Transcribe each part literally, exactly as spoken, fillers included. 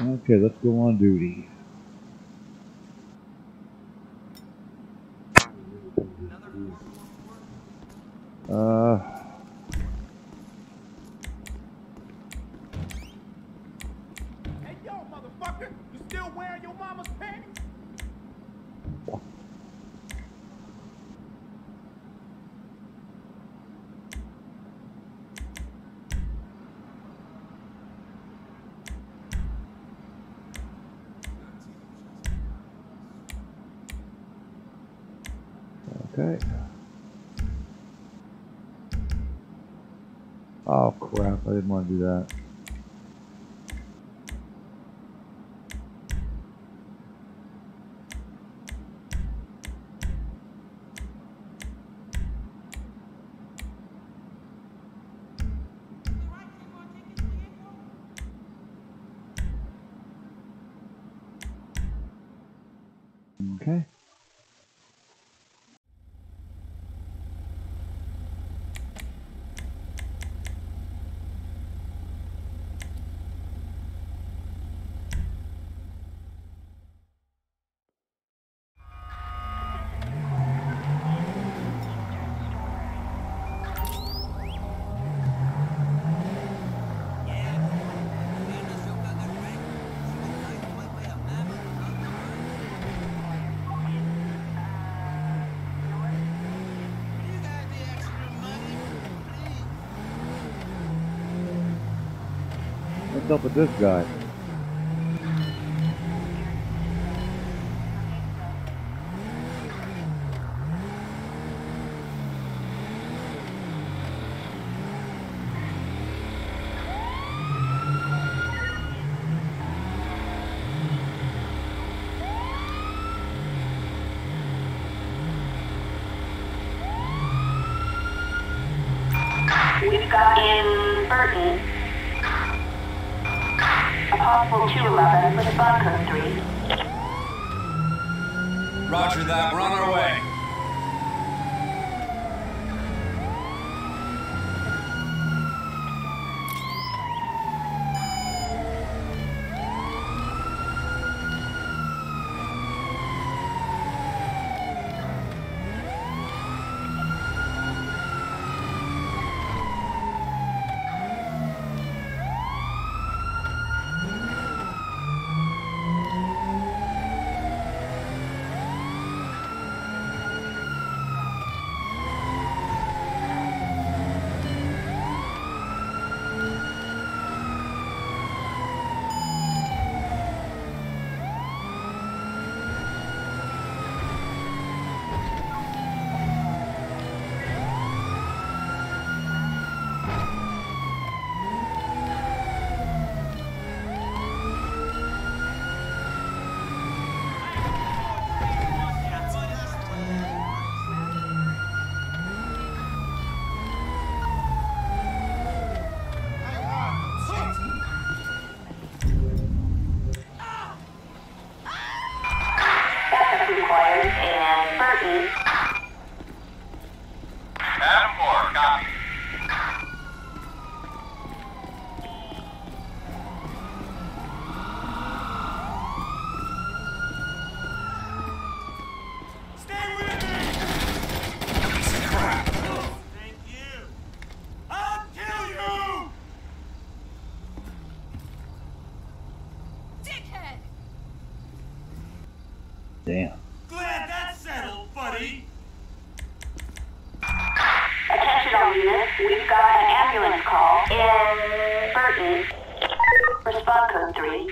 Okay, let's go on duty. Uh... Hey, yo, motherfucker! You still wearing your mama's panties? Okay. Oh crap, I didn't want to do that. Okay. What's up with this guy? We've got in Burton a possible two eleven with Bunker three. Roger that, we're on our way. Damn. Glad that's settled, buddy. Attention all units, we've got an ambulance call in Burton. Respond code three.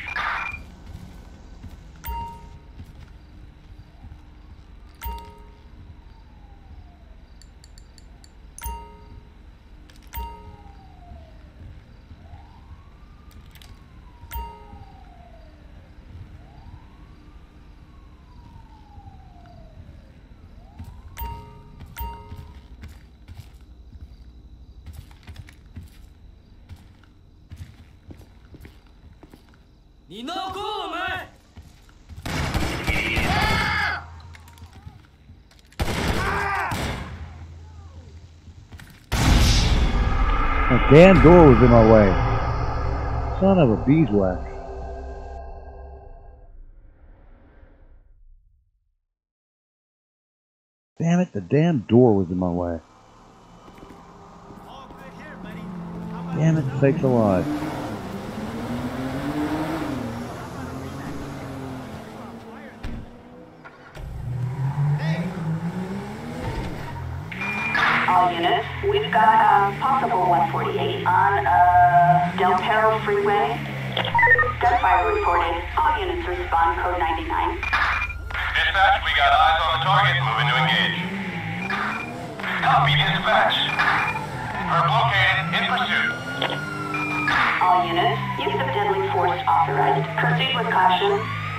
You know cool, man. The damn door was in my way. Son of a beeswax. Damn it, the damn door was in my way. All good here, buddy. How about Damn it, sakes alive. All units, we've got a possible one forty-eight on uh, Del Perro Freeway. Gunfire reported. All units respond, code ninety-nine. Dispatch, we got eyes on the target, moving to engage. Copy, dispatch. Herb located, in pursuit. All units, use of deadly force authorized. Proceed with caution.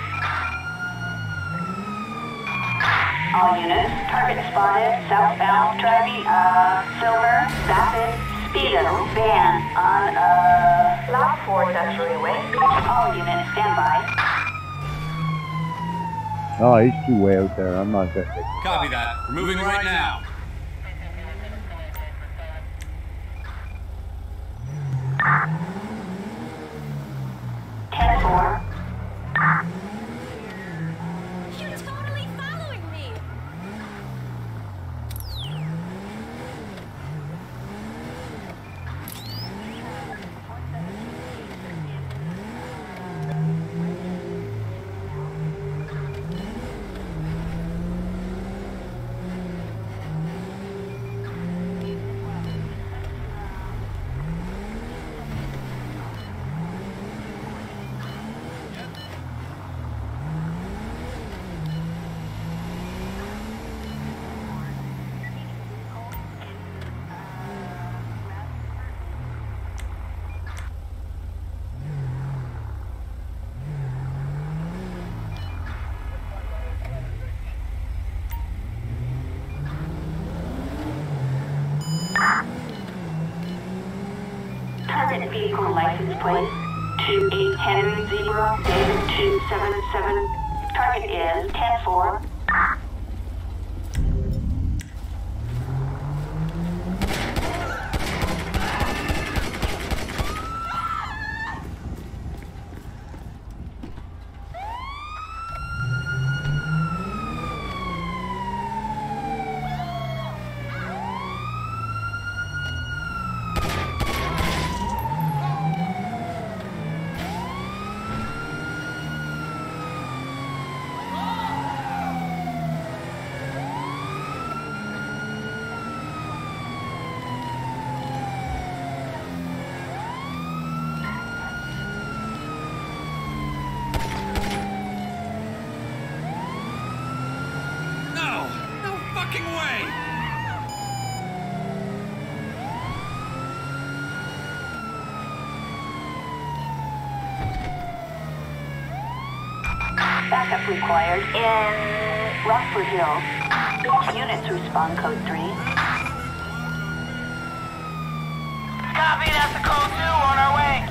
All units, target spotted, southbound, driving, uh, silver, vapid, speedo, van, on, uh, Lot four Dutch Freeway. All units, stand by. Oh, he's too way out there. I'm not gonna take it. Copy that. We're moving right now. ten four. You're totally following me. Target vehicle license plate two eight Henry Zebra David two seven seven. Target is ten four. No! No fucking way! Backup required in Rockford Hills. Units respond code three. Copy, that's a code two, on our way.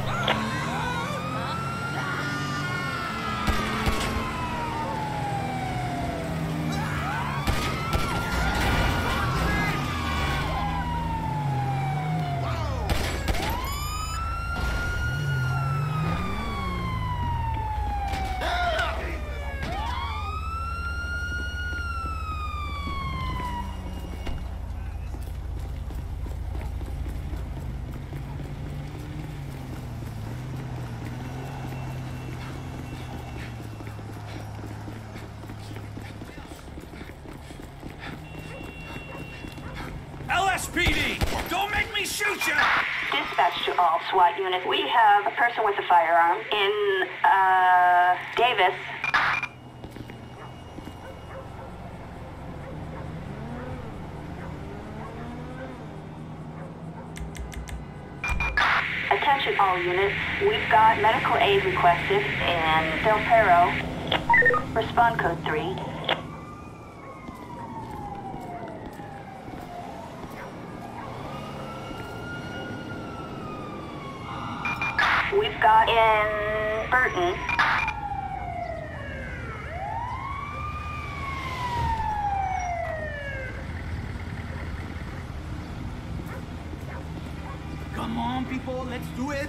L S P D! Don't make me shoot you! Dispatch to all SWAT units. We have a person with a firearm in, uh, Davis. Attention all units. We've got medical aid requested in Del Perro. Respond code three. We've got in Burton. Come on, people, let's do it.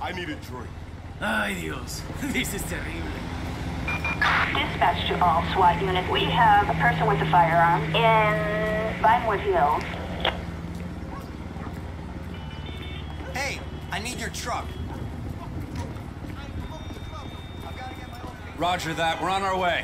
I need a drink. Ay, Dios. This is terrible. Dispatch to all SWAT units. We have a person with a firearm in Vinewood Hills. Hey, I need your truck. Roger that. We're on our way.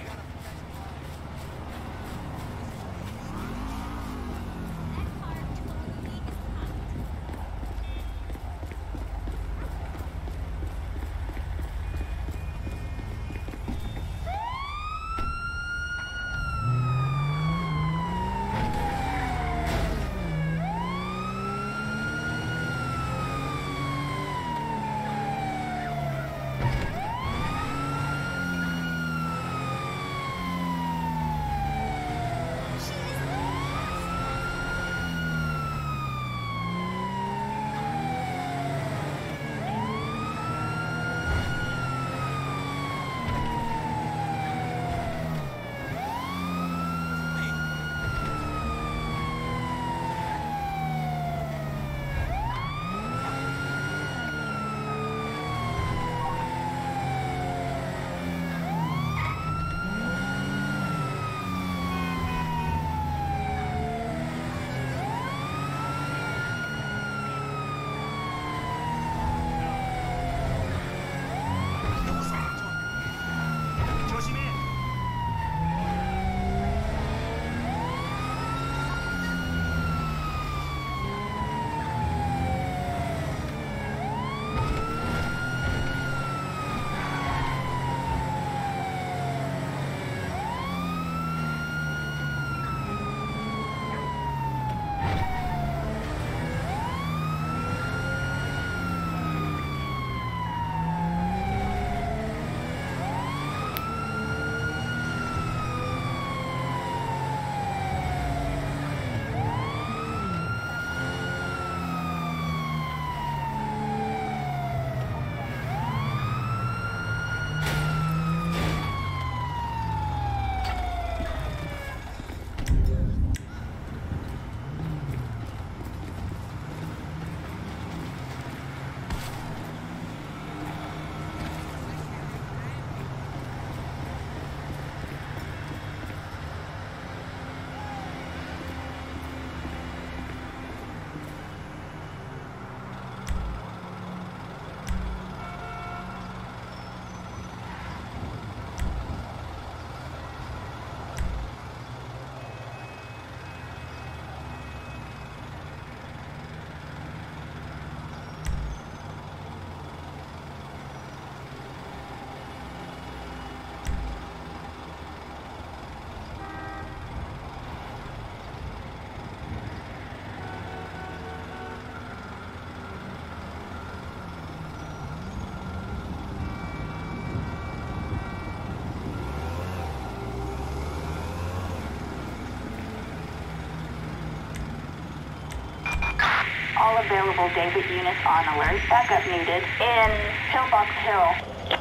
All available David units on alert. Backup needed in Pillbox Hill.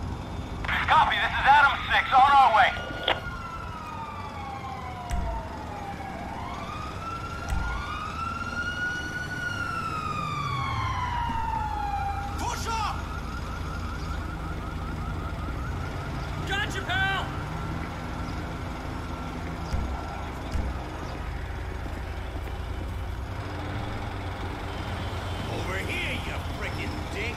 Copy, this is Adam six, on our way. Push up! Gotcha, pal! Over here, you frickin' dick.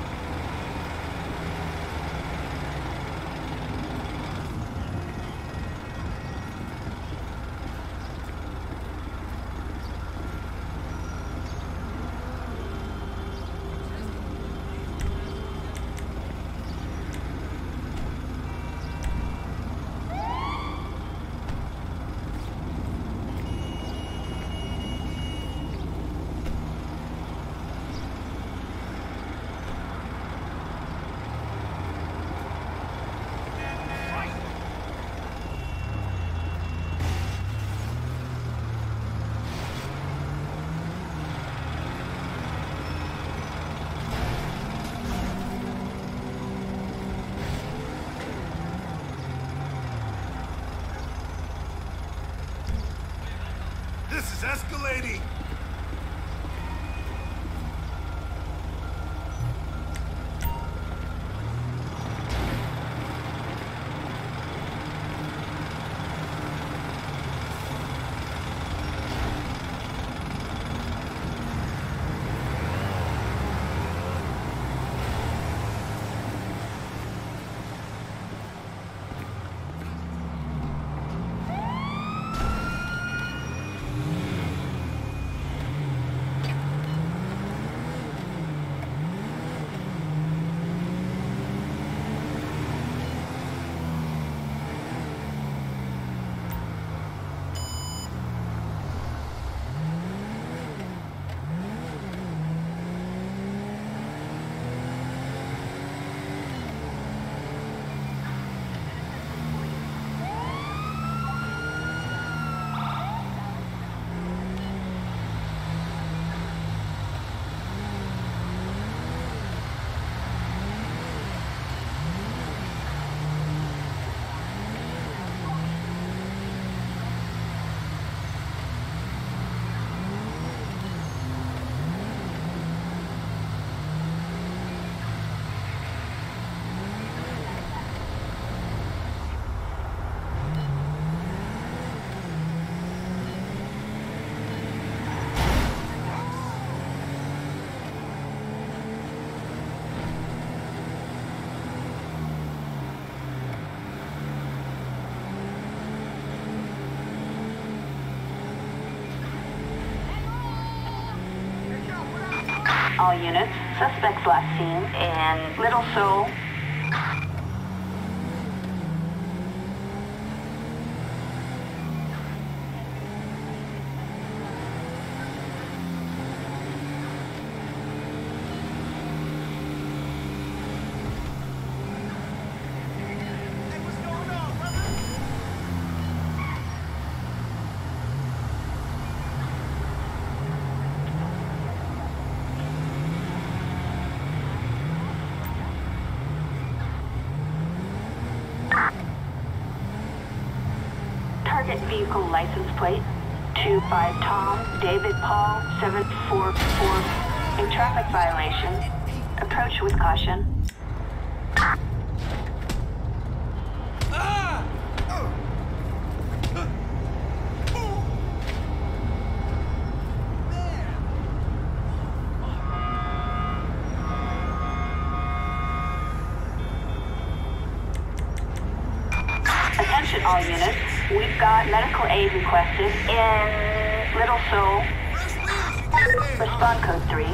This is escalating. All units, suspects last seen in Little Seoul. Target vehicle license plate two five Tom David Paul seven four four. A traffic violation. Approach with caution. Attention all units. We've got medical aid requested in Little Seoul. Respond code three.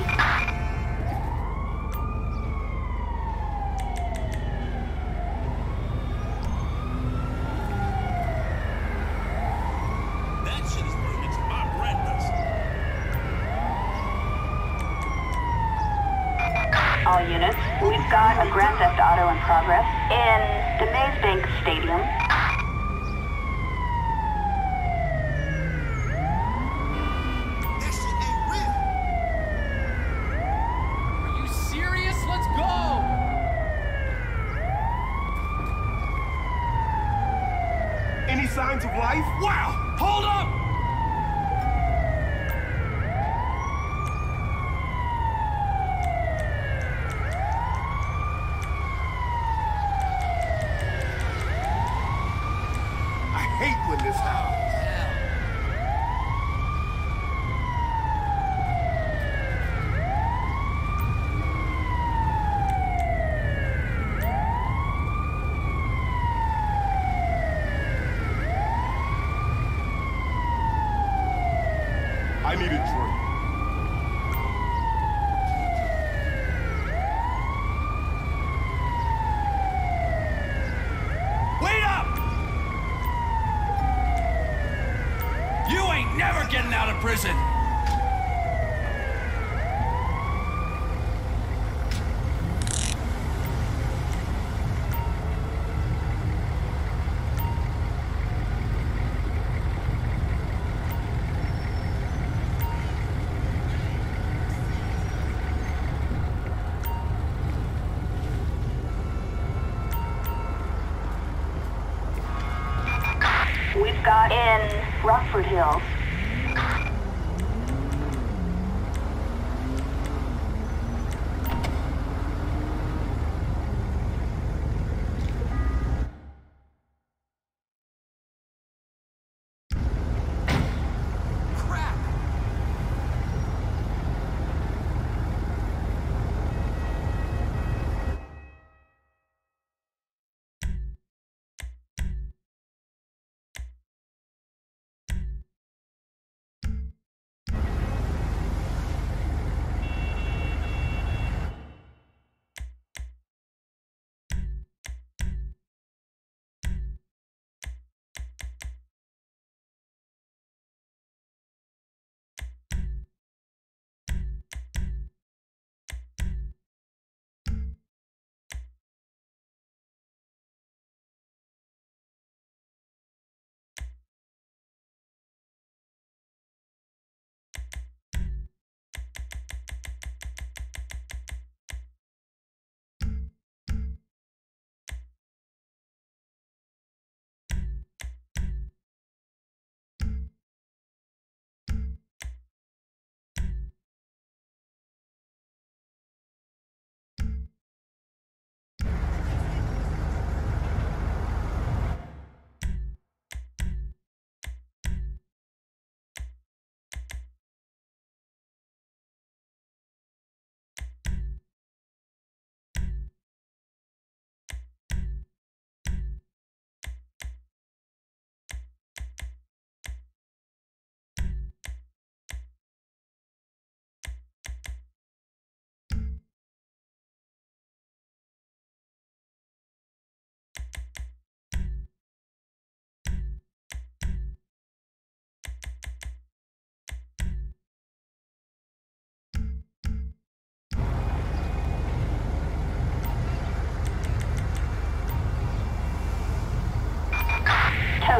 That shit is moving to my retinas. All units. We've got a Grand Theft Auto in progress in the Maze Bank Stadium. Any signs of life? Wow! Hold up! I hate when this happens. I need a drink. Wait up! You ain't never getting out of prison! We've got in Rockford Hills.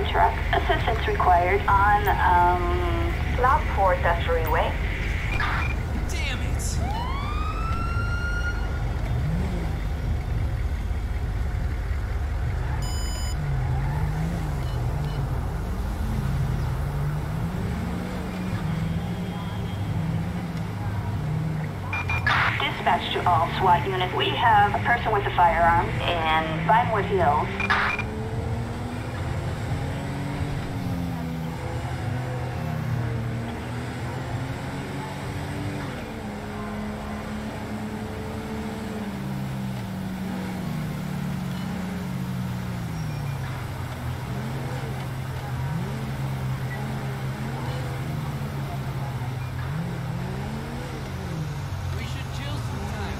truck. Assistance required on, um, Lot four Accessory Way. Damn it! Dispatch to all SWAT units. We have a person with a firearm in Vinewood Hills. We should chill sometime.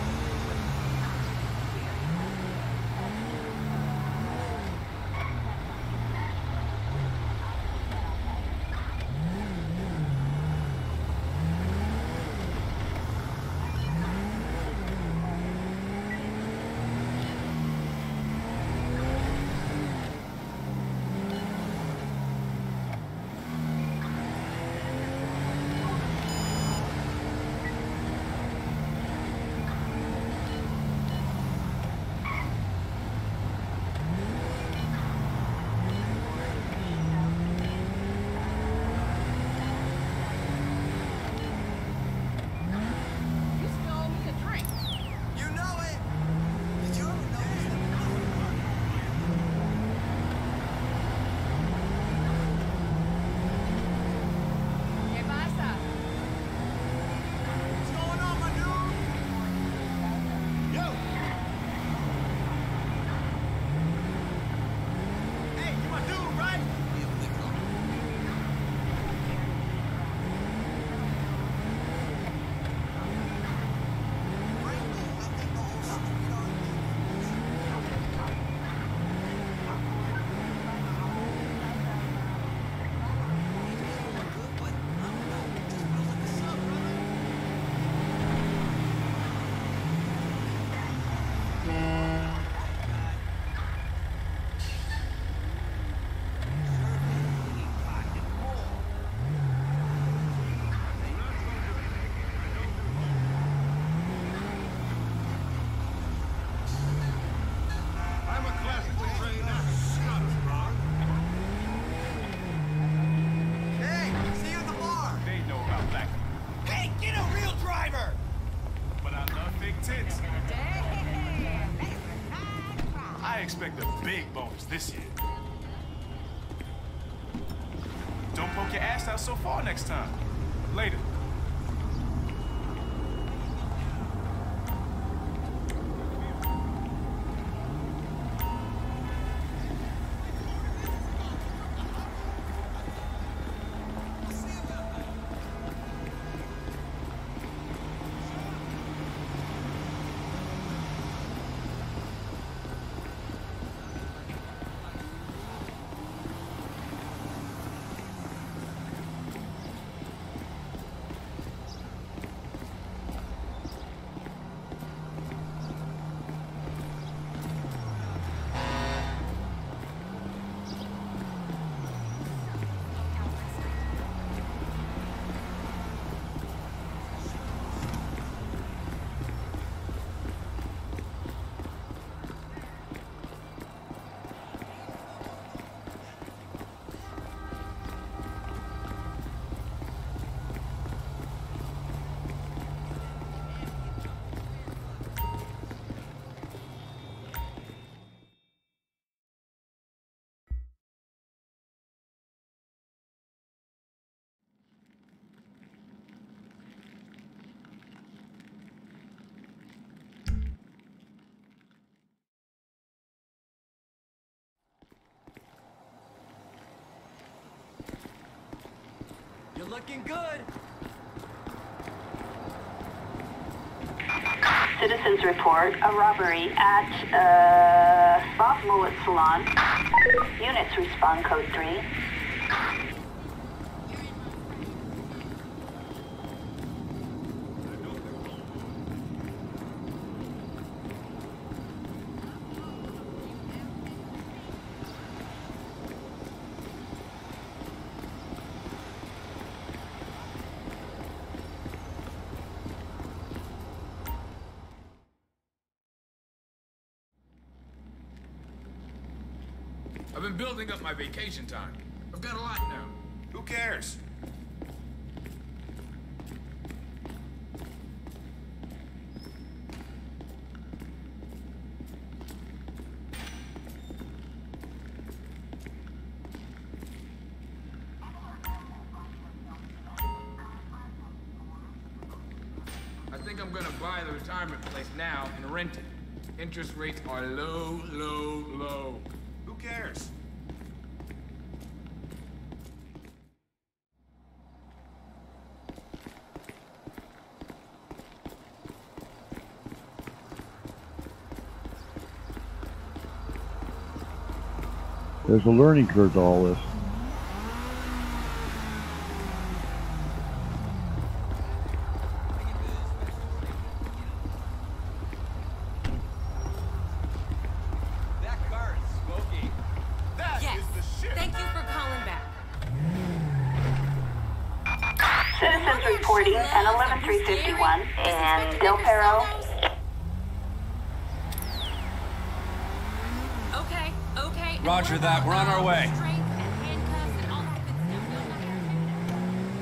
You still owe me a drink. You know it! Did you ever notice that? ¿Qué pasa? What's going on, my dude? Yo! Hey, you my dude, right? I'm a classically trained scout, bro. Hey, see you at the bar! They know about black people, Hey, get a real driver! but I love fake tits. I expect a big bonus this year. Don't poke your ass out so far next time. Later. You're looking good! Citizens report a robbery at, uh, Bob Mullet Salon. Units respond code three. been building up my vacation time. I've got a lot now. Who cares? I think I'm gonna buy the retirement place now and rent it. Interest rates are low, low, low. Who cares? There's a learning curve to all this. That car is smoky. That Yes. is the shit. Thank you for calling back. Citizens reporting an eleven three fifty-one in Del Perro. Okay, okay. and Roger what that. about, We're on our uh, way. restraints and handcuffs and all that good stuff?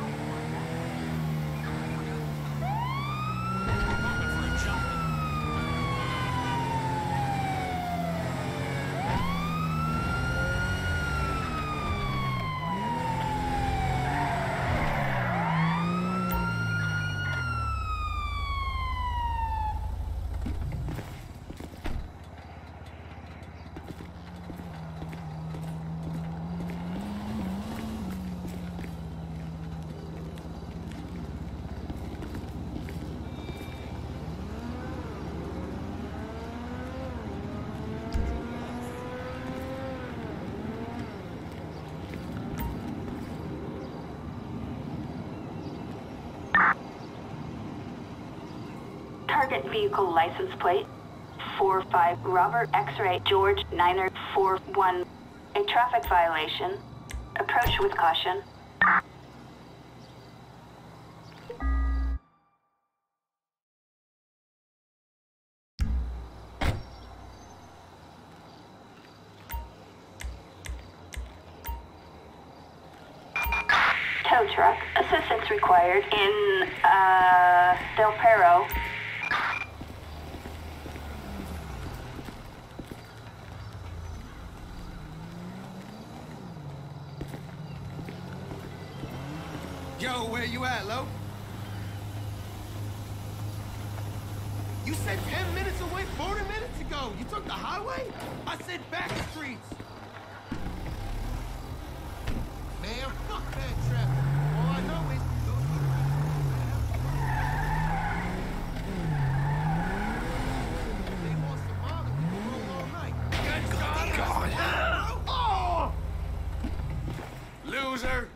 Target vehicle license plate four five Robert X-ray George Niner four one. A traffic violation. Approach with caution. Tow truck. Assistance required in, uh, Del Perro. Yo, where you at, Lo? You said ten minutes away forty minutes ago. You took the highway? I said back streets. Man, fuck that traffic. All I know is they want some Molly, we can roll all night. Good God. Oh! Loser!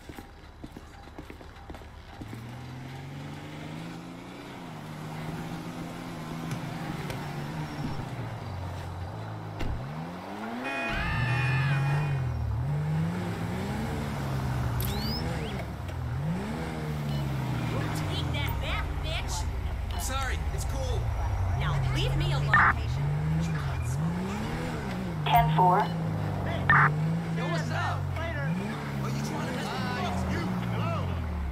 Take that back, bitch! I'm sorry. It's cool. Now leave me alone. ten four. Yo, what's up? Are you trying to mess with me? You, hello?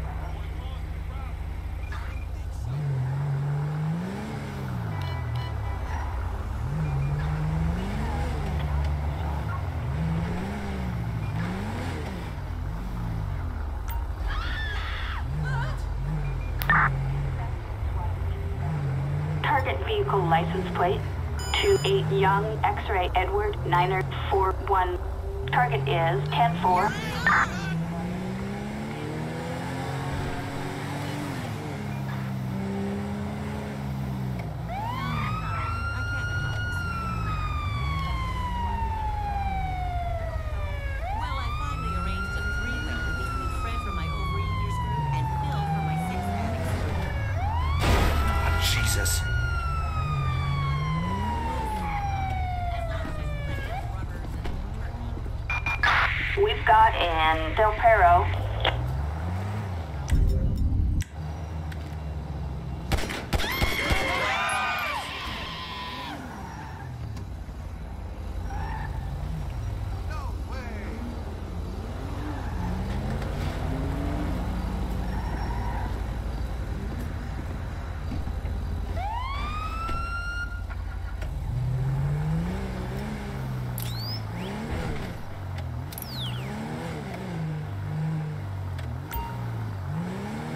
Target vehicle license plate two eight Young X-ray Edward Niner four one. Target is ten four. Well, I finally arranged a three-way between Fred from my overeaters group and Phil from my sex addicts group. Jesus. As long as there's plenty of rubbers and turkey. We've got in Del Perro.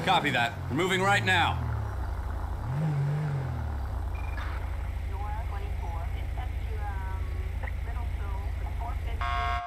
Copy that. We're moving right now. Nora twenty-four, it's set to, um, Little Seoul, four fifty.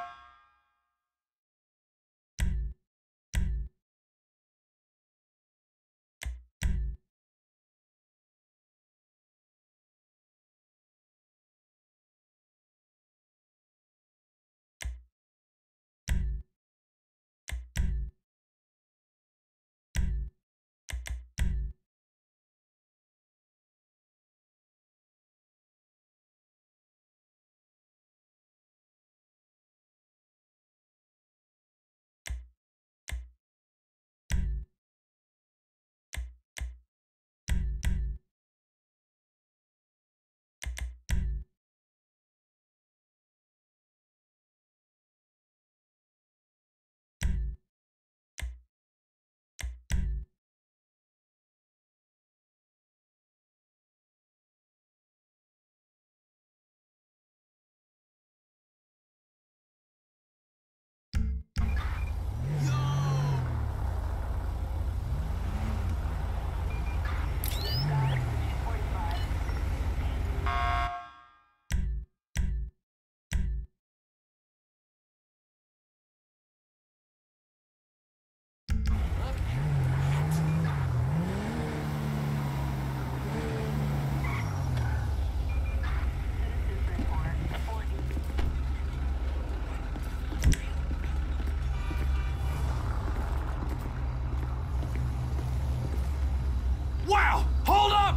Wow! Hold up!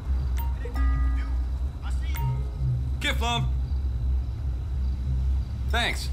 Get Flum. Thanks.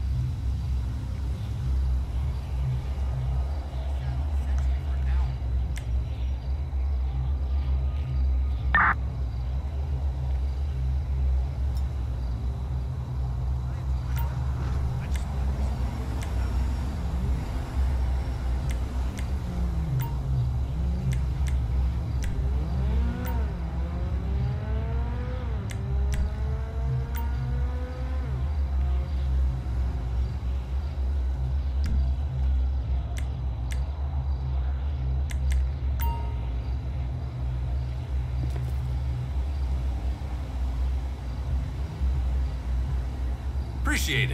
Appreciate it.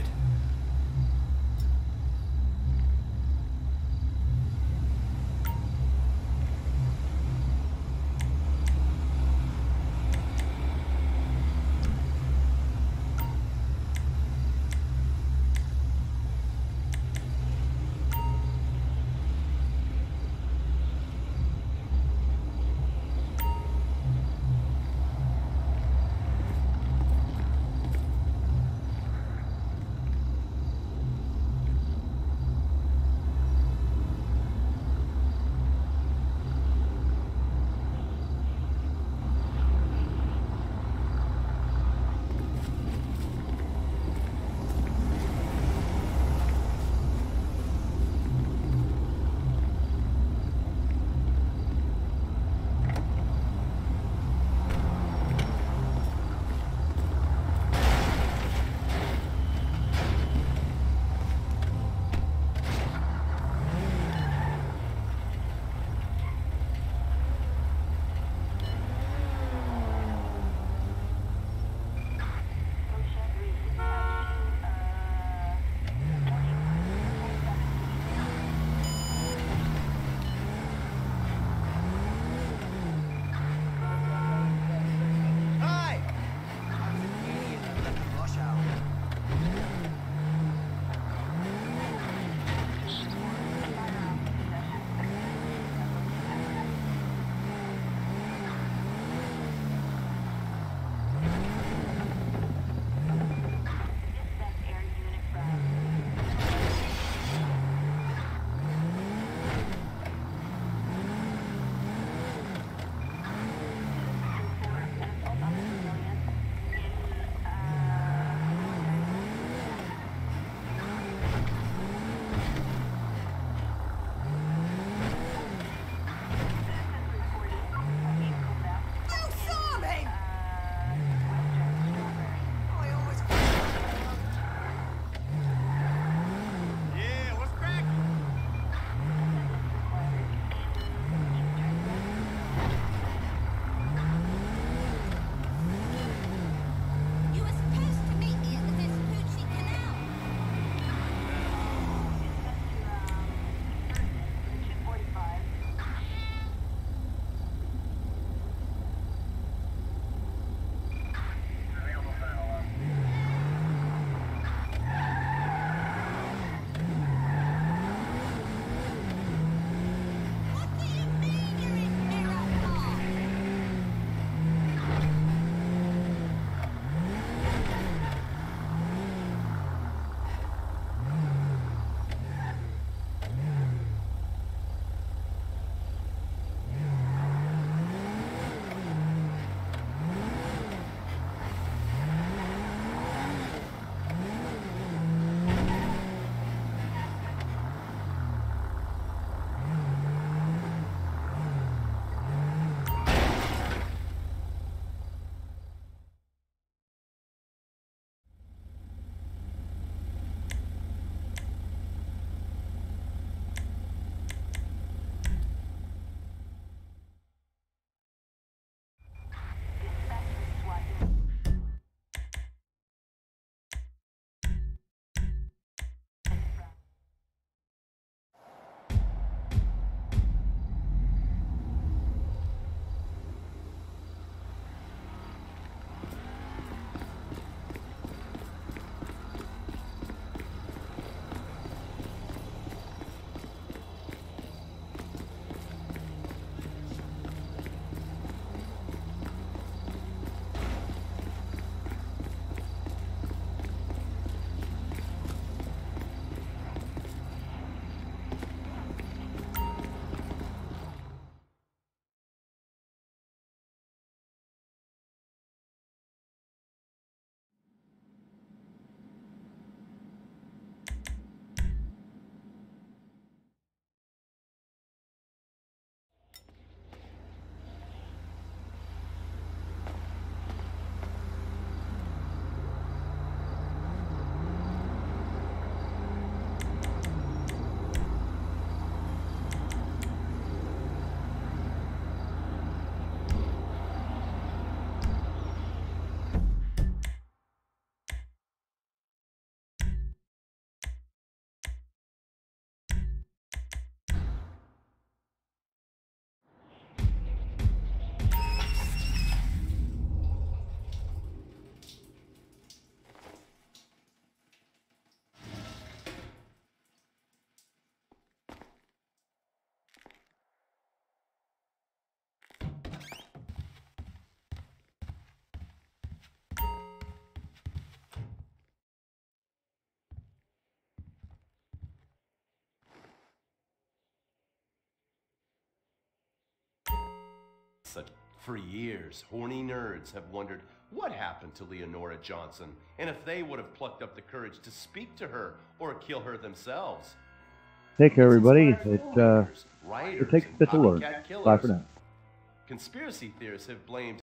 such for years, horny nerds have wondered what happened to Leonora Johnson, and if they would have plucked up the courage to speak to her or kill her themselves. Take care, everybody. It's inspired It, uh, filmmakers, writers, it takes a and bit to learn. copycat killers. Bye for now. Conspiracy theorists have blamed